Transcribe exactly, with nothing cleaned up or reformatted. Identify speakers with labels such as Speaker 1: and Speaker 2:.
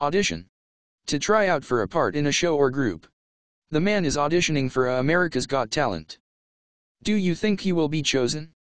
Speaker 1: Audition. To try out for a part in a show or group. The man is auditioning for a America's Got Talent. Do you think he will be chosen?